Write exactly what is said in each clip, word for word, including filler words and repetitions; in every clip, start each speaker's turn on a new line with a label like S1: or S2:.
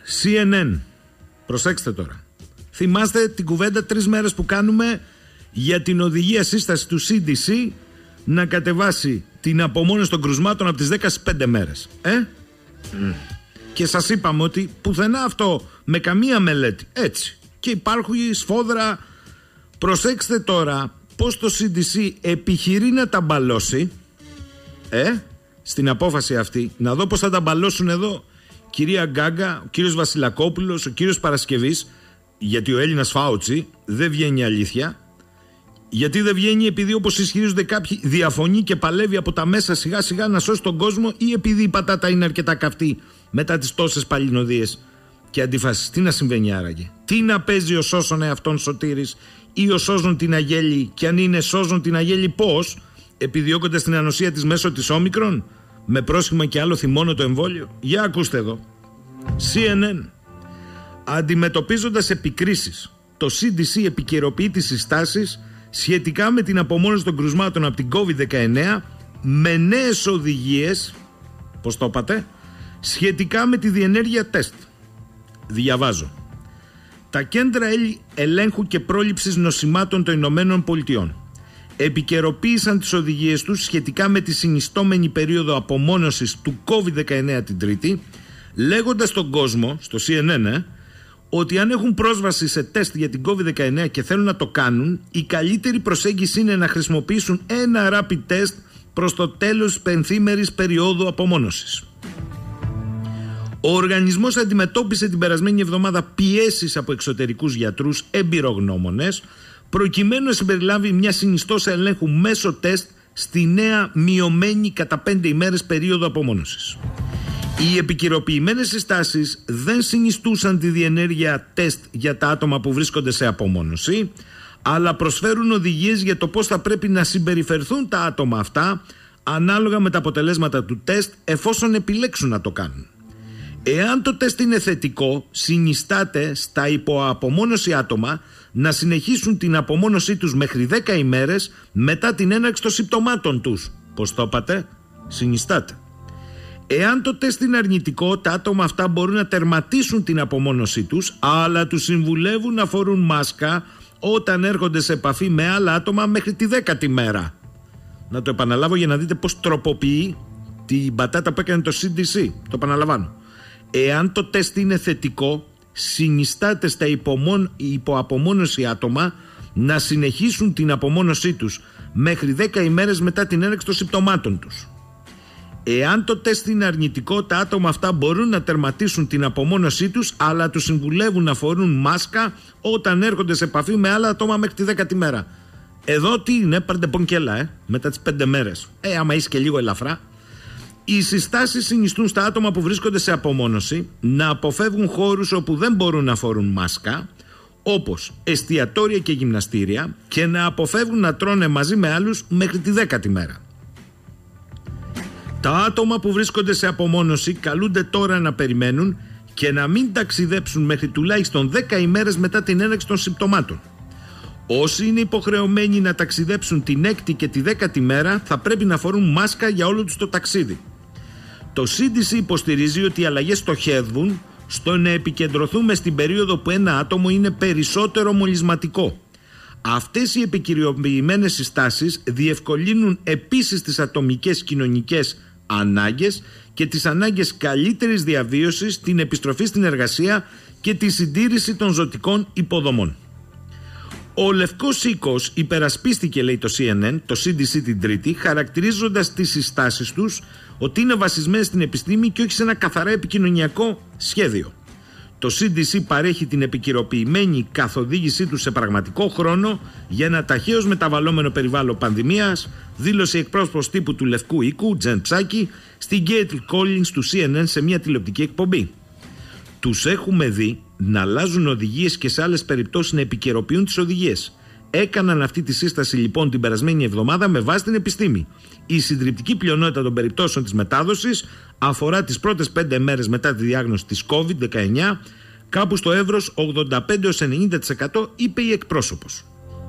S1: σι εν εν. Προσέξτε τώρα. Θυμάστε την κουβέντα τρεις μέρες που κάνουμε για την οδηγία σύσταση του σι ντι σι να κατεβάσει την απομόνωση των κρουσμάτων από τις δέκα στις πέντε μέρες. Ε? Mm. Και σας είπαμε ότι πουθενά αυτό με καμία μελέτη. Έτσι. Και υπάρχουν σφόδρα. Προσέξτε τώρα πώς το σι ντι σι επιχειρεί να τα μπαλώσει. Ε? Στην απόφαση αυτή. Να δω πώς θα τα μπαλώσουν εδώ κυρία Γκάγκα, ο κύριος Βασιλακόπουλος, ο κύριος Παρασκευής. Γιατί ο Έλληνας Φάουτσι δεν βγαίνει αλήθεια. Γιατί δεν βγαίνει επειδή, όπως ισχυρίζονται κάποιοι, διαφωνεί και παλεύει από τα μέσα σιγά σιγά να σώσει τον κόσμο, ή επειδή η πατάτα είναι αρκετά καυτή μετά τις τόσες παλινοδίες και αντιφάσεις. Τι να συμβαίνει άραγε? Τι να παίζει ο σώσον εαυτόν Σωτήρης ή ο σώζον την Αγέλη, και αν είναι σώζον την Αγέλη πώς? Επιδιώκοντας την ανοσία της μέσω της όμικρον, με πρόσχημα και άλλο θυμώνω το εμβόλιο? Για ακούστε εδώ. σι εν εν. Αντιμετωπίζοντας επικρίσεις, το σι ντι σι επικαιροποιεί τις συστάσεις σχετικά με την απομόνωση των κρουσμάτων από την κόβιντ δεκαεννέα με νέες οδηγίες, πώς το είπατε, σχετικά με τη διενέργεια τεστ. Διαβάζω. Τα κέντρα ελέγχου και πρόληψης νοσημάτων των Ηνωμένων Πολιτειών επικαιροποίησαν τις οδηγίες τους σχετικά με τη συνιστόμενη περίοδο απομόνωσης του κόβιντ δεκαεννέα την Τρίτη, λέγοντας στον κόσμο, στο σι εν εν, ε, ότι αν έχουν πρόσβαση σε τεστ για την κόβιντ δεκαεννέα και θέλουν να το κάνουν, η καλύτερη προσέγγιση είναι να χρησιμοποιήσουν ένα rapid test προς το τέλος της πενθήμερης περίοδου απομόνωσης. Ο οργανισμός αντιμετώπισε την περασμένη εβδομάδα πιέσεις από εξωτερικούς γιατρούς εμπειρογνώμονες προκειμένου να συμπεριλάβει μια συνιστόσα ελέγχου μέσω τεστ στη νέα μειωμένη κατά πέντε ημέρες περίοδο απομόνωσης. Οι επικαιροποιημένες συστάσεις δεν συνιστούσαν τη διενέργεια τεστ για τα άτομα που βρίσκονται σε απομόνωση, αλλά προσφέρουν οδηγίες για το πώς θα πρέπει να συμπεριφερθούν τα άτομα αυτά ανάλογα με τα αποτελέσματα του τεστ, εφόσον επιλέξουν να το κάνουν. Εάν το τεστ είναι θετικό, συνιστάται στα υποαπομόνωση άτομα να συνεχίσουν την απομόνωσή τους μέχρι δέκα ημέρες μετά την έναρξη των συμπτωμάτων τους. Πώς το είπατε? Συνιστάται. Εάν το τεστ είναι αρνητικό, τα άτομα αυτά μπορούν να τερματίσουν την απομόνωσή τους, αλλά τους συμβουλεύουν να φορούν μάσκα όταν έρχονται σε επαφή με άλλα άτομα μέχρι τη δέκατη μέρα. Να το επαναλάβω για να δείτε πώς τροποποιεί την πατάτα που έκανε το σι ντι σι. Το επαναλαμβάνω. Εάν το τεστ είναι θετικό, συνιστάται στα υπομον... υποαπομόνωση άτομα να συνεχίσουν την απομόνωσή τους μέχρι δέκα ημέρες μετά την έναρξη των συμπτωμάτων τους. Εάν το τεστ είναι αρνητικό, τα άτομα αυτά μπορούν να τερματίσουν την απομόνωσή τους, αλλά τους συμβουλεύουν να φορούν μάσκα όταν έρχονται σε επαφή με άλλα άτομα μέχρι τη δέκατη μέρα. Εδώ τι είναι? Πάρτε πονκέλα, ε, μετά τις πέντε μέρες. Ε, άμα είσαι και λίγο ελαφρά. Οι συστάσεις συνιστούν στα άτομα που βρίσκονται σε απομόνωση να αποφεύγουν χώρους όπου δεν μπορούν να φορούν μάσκα, όπως εστιατόρια και γυμναστήρια, και να αποφεύγουν να τρώνε μαζί με άλλους μέχρι τη δέκατη μέρα. Τα άτομα που βρίσκονται σε απομόνωση καλούνται τώρα να περιμένουν και να μην ταξιδέψουν μέχρι τουλάχιστον δέκα ημέρες μετά την έναρξη των συμπτωμάτων. Όσοι είναι υποχρεωμένοι να ταξιδέψουν την έκτη και τη δέκατη μέρα θα πρέπει να φορούν μάσκα για όλο τους το ταξίδι. Το σι ντι σι υποστηρίζει ότι οι αλλαγές στοχεύουν στο να επικεντρωθούμε στην περίοδο που ένα άτομο είναι περισσότερο μολυσματικό. Αυτές οι επικαιροποιημένες συστάσεις διευκολύνουν επίσης τις ατομικές κοινωνικές ανάγκες και τις ανάγκες καλύτερης διαβίωσης, την επιστροφή στην εργασία και τη συντήρηση των ζωτικών υποδομών. Ο Λευκός Οίκος υπερασπίστηκε, λέει το σι εν εν, το σι ντι σι την Τρίτη, χαρακτηρίζοντας τις συστάσεις τους ότι είναι βασισμένες στην επιστήμη και όχι σε ένα καθαρά επικοινωνιακό σχέδιο. Το σι ντι σι παρέχει την επικαιροποιημένη καθοδήγησή του σε πραγματικό χρόνο για ένα ταχαίως μεταβαλλόμενο περιβάλλον πανδημίας, δήλωσε εκπρόσωπος τύπου του Λευκού Οίκου, Τζεν Ψάκη, στην Γκέιτλ Κόλινς του σι εν εν σε μια τηλεοπτική εκπομπή. Τους έχουμε δει να αλλάζουν οδηγίες και σε άλλες περιπτώσεις να επικαιροποιούν τις οδηγίες. Έκαναν αυτή τη σύσταση λοιπόν την περασμένη εβδομάδα με βάση την επιστήμη. Η συντριπτική πλειονότητα των περιπτώσεων της μετάδοσης αφορά τις πρώτες πέντε μέρες μετά τη διάγνωση της κόβιντ δεκαεννέα, κάπου στο εύρος ογδόντα πέντε έως ενενήντα τοις εκατό, είπε η εκπρόσωπος.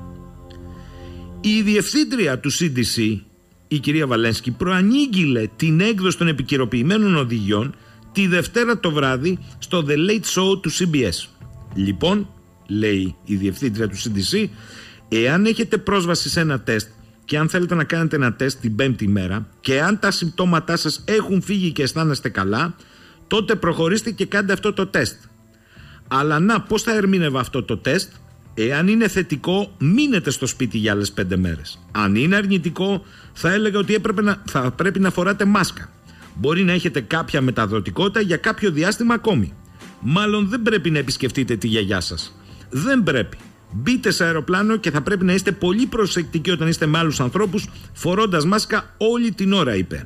S1: Η διευθύντρια του σι ντι σι, η κυρία Βαλένσκι, προανήγγειλε την έκδοση των επικαιροποιημένων οδηγιών τη Δευτέρα το βράδυ στο The Late Show του σι μπι ες. Λοιπόν, λέει η διευθύντρια του σι ντι σι, εάν έχετε πρόσβαση σε ένα τεστ και αν θέλετε να κάνετε ένα τεστ την πέμπτη μέρα και αν τα συμπτώματά σας έχουν φύγει και αισθάνεστε καλά, τότε προχωρήστε και κάντε αυτό το τεστ. Αλλά να, πώς θα ερμήνευα αυτό το τεστ? Εάν είναι θετικό, μείνετε στο σπίτι για άλλες πέντε μέρες. Αν είναι αρνητικό, θα έλεγα ότι έπρεπε να, θα πρέπει να φοράτε μάσκα. Μπορεί να έχετε κάποια μεταδοτικότητα για κάποιο διάστημα ακόμη. Μάλλον δεν πρέπει να επισκεφτείτε τη γιαγιά σας. Δεν πρέπει. Μπείτε σε αεροπλάνο και θα πρέπει να είστε πολύ προσεκτικοί όταν είστε με άλλους ανθρώπους, φορώντας μάσκα όλη την ώρα, είπε.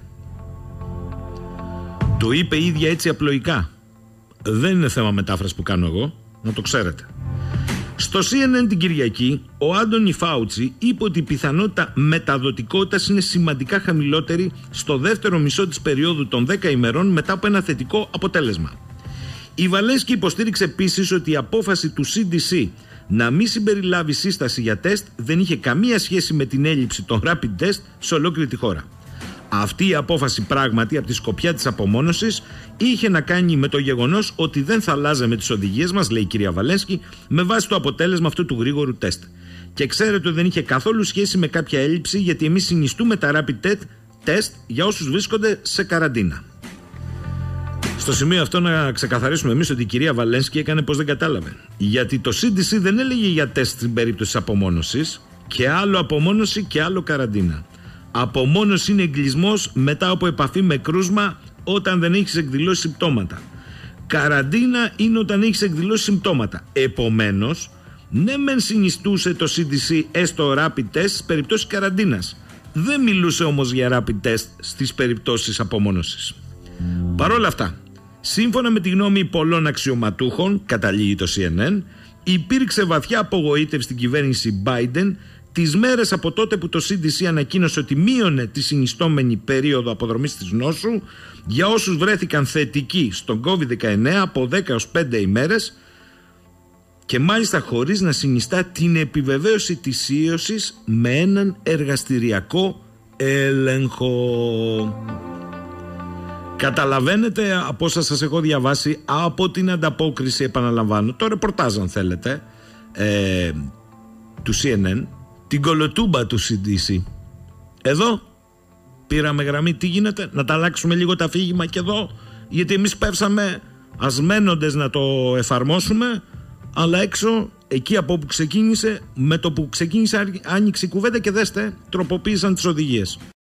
S1: Το είπε η ίδια έτσι απλοϊκά. Δεν είναι θέμα μετάφραση που κάνω εγώ, να το ξέρετε. Στο σι εν εν την Κυριακή, ο Άντονι Φάουτσι είπε ότι η πιθανότητα μεταδοτικότητας είναι σημαντικά χαμηλότερη στο δεύτερο μισό της περίοδου των δέκα ημερών μετά από ένα θετικό αποτέλεσμα. Η Βαλένσκι υποστήριξε επίσης ότι η απόφαση του σι ντι σι να μην συμπεριλάβει σύσταση για τεστ δεν είχε καμία σχέση με την έλλειψη των rapid test σε ολόκληρη τη χώρα. Αυτή η απόφαση πράγματι από τη σκοπιά της απομόνωσης είχε να κάνει με το γεγονός ότι δεν θα αλλάζαμε τις οδηγίες μας, λέει η κυρία Βαλένσκι, με βάση το αποτέλεσμα αυτού του γρήγορου τεστ. Και ξέρετε ότι δεν είχε καθόλου σχέση με κάποια έλλειψη, γιατί εμείς συνιστούμε τα rapid test για όσους βρίσκονται σε καραντίνα. Στο σημείο αυτό να ξεκαθαρίσουμε εμείς ότι η κυρία Βαλένσκι έκανε πως δεν κατάλαβε. Γιατί το σι ντι σι δεν έλεγε για τεστ στην περίπτωση της απομόνωσης, και άλλο απομόνωση και άλλο καραντίνα. Απομόνωση είναι εγκλεισμός μετά από επαφή με κρούσμα όταν δεν έχεις εκδηλώσει συμπτώματα. Καραντίνα είναι όταν έχεις εκδηλώσει συμπτώματα. Επομένως, ναι μεν συνιστούσε το σι ντι σι έστω rapid test στις περιπτώσεις καραντίνας. Δεν μιλούσε όμως για rapid test στις περιπτώσεις απομόνωσης. Παρ' όλα αυτά, σύμφωνα με τη γνώμη πολλών αξιωματούχων, καταλήγει το σι εν εν, υπήρξε βαθιά απογοήτευση στην κυβέρνηση Biden τις μέρες από τότε που το σι ντι σι ανακοίνωσε ότι μείωνε τη συνιστόμενη περίοδο αποδρομής της νόσου για όσους βρέθηκαν θετικοί στον κόβιντ δεκαεννέα από δέκα έως πέντε ημέρες, και μάλιστα χωρίς να συνιστά την επιβεβαίωση της ίωσης με έναν εργαστηριακό έλεγχο. Καταλαβαίνετε από όσα σας έχω διαβάσει από την ανταπόκριση, επαναλαμβάνω, το ρεπορτάζ αν θέλετε, ε, του σι εν εν, την κολοτούμπα του σι ντι σι. Εδώ πήραμε γραμμή, τι γίνεται, να τα αλλάξουμε λίγο τα αφήγημα και εδώ, γιατί εμείς πέφσαμε ασμένοντες να το εφαρμόσουμε, αλλά έξω, εκεί από όπου ξεκίνησε, με το που ξεκίνησε άνοιξε η κουβέντα και δέστε, τροποποίησαν τις οδηγίες.